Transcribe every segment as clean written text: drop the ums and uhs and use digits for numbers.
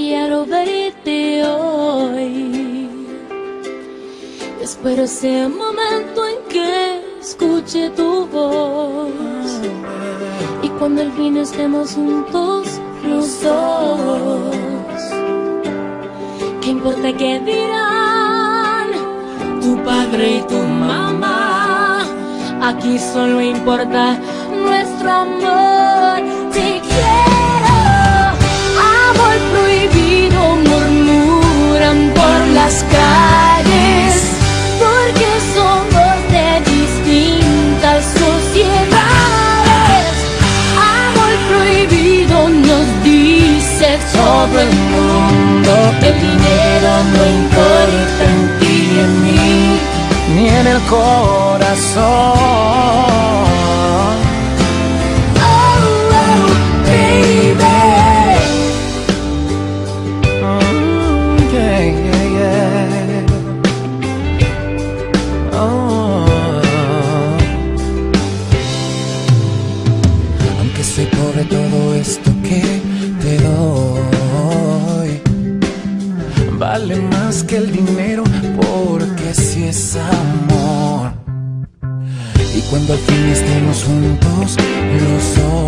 quiero verte hoy. Espero ese momento en que escuche tu voz, y cuando al fin estemos juntos los dos. ¿Qué importa qué dirán tu padre y tu mamá? Aquí solo importa nuestro amor. Te quiero, amor prohibido, murmuran por las calles, porque somos de distintas sociedades. Amor prohibido nos dice todo el mundo. El dinero no importa en ti y en mí, ni en el corazón. Oh, oh, baby. Yeah, yeah, yeah. Oh. Aunque soy pobre, todo esto que te doy vale más que el dinero, porque si es amor. Y cuando al fin estemos juntos los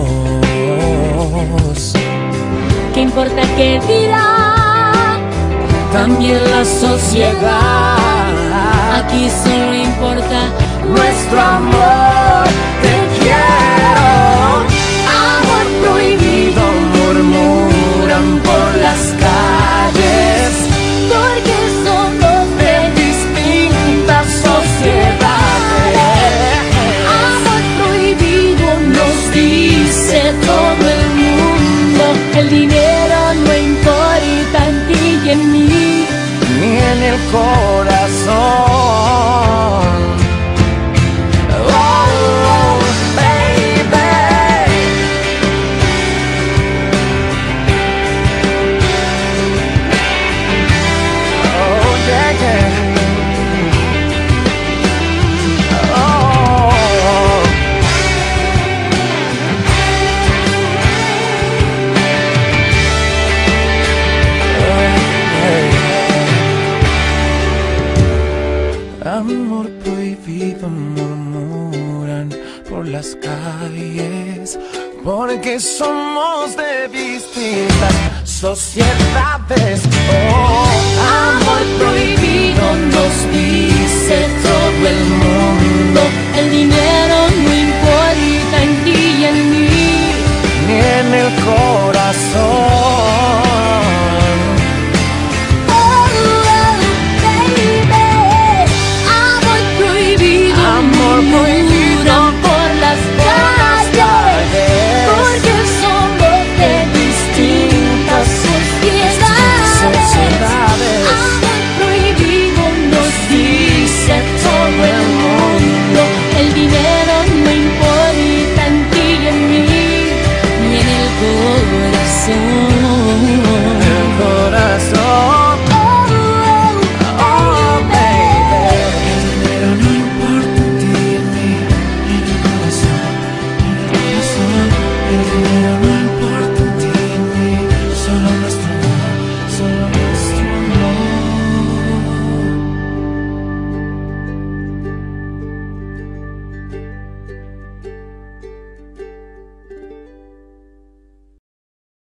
dos, ¿qué importa qué dirán también la sociedad? Aquí solo importa Nuestro amor. Te quiero, amor prohibido, murmuran por las calles, porque somos de distintas sociedades. amor prohibido, nos dice todo el mundo. El dinero no importa en ti y en mí, ni en el corazón. Oh, oh, baby. Oh, yeah, yeah. Oh. Amor prohibido, murmuran por las calles, porque somos de distintas sociedades. Oh, amor prohibido.